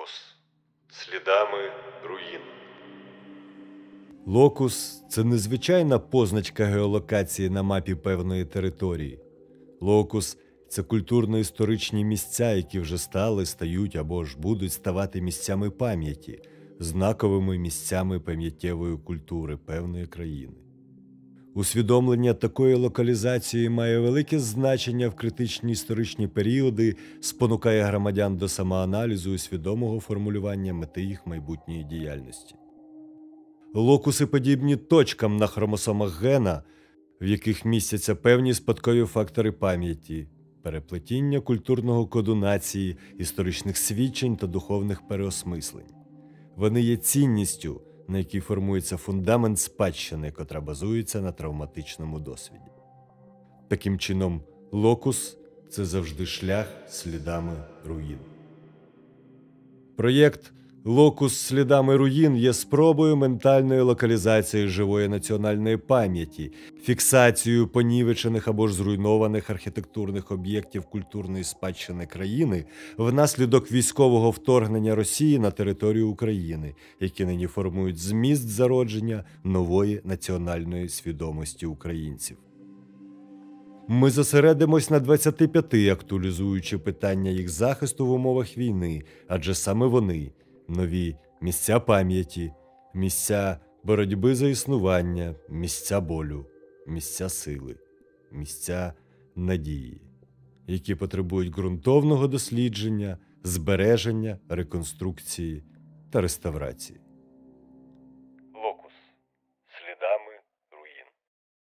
Локус. Слідами руїн. Локус – це незвичайна позначка геолокації на мапі певної території. Локус – це культурно-історичні місця, які вже стали, стають або ж будуть ставати місцями пам'яті, знаковими місцями пам'яттєвої культури певної країни. Усвідомлення такої локалізації має велике значення в критичні історичні періоди, спонукає громадян до самоаналізу і свідомого формулювання мети їх майбутньої діяльності. Локуси подібні точкам на хромосомах гена, в яких містяться певні спадкові фактори пам'яті, переплетіння культурного коду нації, історичних свідчень та духовних переосмислень. Вони є цінністю, на якій формується фундамент спадщини, котра базується на травматичному досвіді. Таким чином, локус – це завжди шлях слідами руїн. Проєкт «Локус слідами руїн» є спробою ментальної локалізації живої національної пам'яті, фіксацією понівечених або ж зруйнованих архітектурних об'єктів культурної спадщини країни внаслідок військового вторгнення Росії на територію України, які нині формують зміст зародження нової національної свідомості українців. Ми зосередимось на 25, актуалізуючи питання їх захисту в умовах війни, адже саме вони – нові місця пам'яті, місця боротьби за існування, місця болю, місця сили, місця надії, які потребують ґрунтовного дослідження, збереження, реконструкції та реставрації.